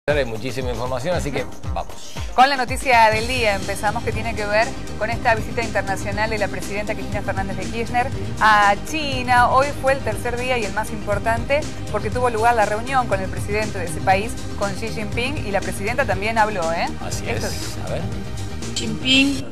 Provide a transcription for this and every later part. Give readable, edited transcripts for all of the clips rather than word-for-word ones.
Hay muchísima información, así que vamos. Con la noticia del día empezamos, que tiene que ver con esta visita internacional de la presidenta Cristina Fernández de Kirchner a China. Hoy fue el tercer día y el más importante porque tuvo lugar la reunión con el presidente de ese país, con Xi Jinping, y la presidenta también habló, ¿eh? Así es. A ver. Xi Jinping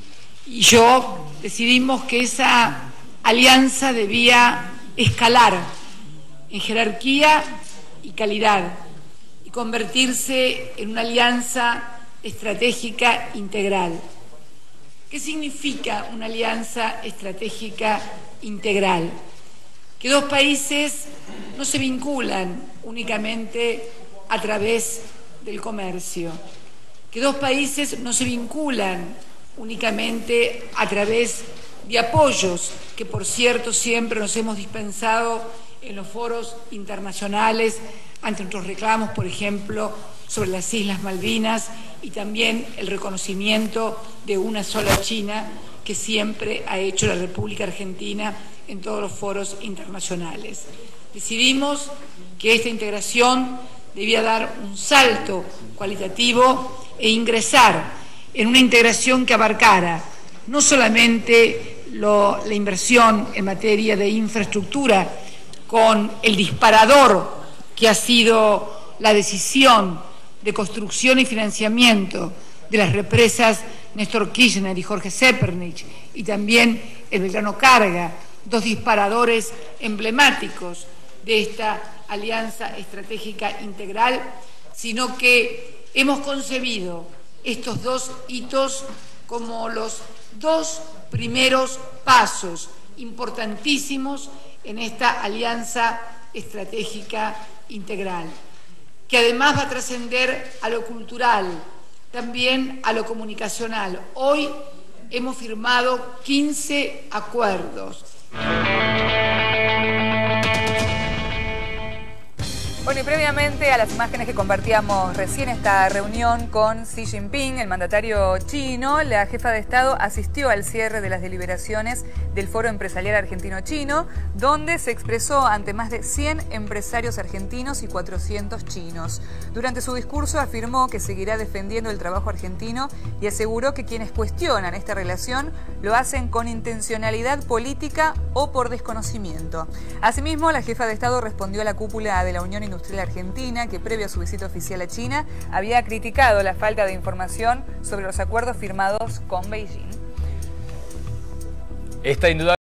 y yo decidimos que esa alianza debía escalar en jerarquía y calidad y convertirse en una alianza estratégica integral. ¿Qué significa una alianza estratégica integral? Que dos países no se vinculan únicamente a través del comercio, que dos países no se vinculan únicamente a través de apoyos que, por cierto, siempre nos hemos dispensado en los foros internacionales ante nuestros reclamos, por ejemplo, sobre las Islas Malvinas, y también el reconocimiento de una sola China que siempre ha hecho la República Argentina en todos los foros internacionales. Decidimos que esta integración debía dar un salto cualitativo e ingresar en una integración que abarcara no solamente la inversión en materia de infraestructura, con el disparador que ha sido la decisión de construcción y financiamiento de las represas Néstor Kirchner y Jorge Zepernik, y también el Belgrano Carga, dos disparadores emblemáticos de esta alianza estratégica integral, sino que hemos concebido estos dos hitos como los dos primeros pasos importantísimos en esta alianza estratégica integral, que además va a trascender a lo cultural, también a lo comunicacional. Hoy hemos firmado 15 acuerdos. Bueno, y previamente a las imágenes que compartíamos recién, esta reunión con Xi Jinping, el mandatario chino, la jefa de Estado asistió al cierre de las deliberaciones del Foro Empresarial Argentino-Chino, donde se expresó ante más de 100 empresarios argentinos y 400 chinos. Durante su discurso afirmó que seguirá defendiendo el trabajo argentino y aseguró que quienes cuestionan esta relación lo hacen con intencionalidad política o por desconocimiento. Asimismo, la jefa de Estado respondió a la cúpula de la Unión Industrial Argentina, que previo a su visita oficial a China había criticado la falta de información sobre los acuerdos firmados con Beijing. Esta indudable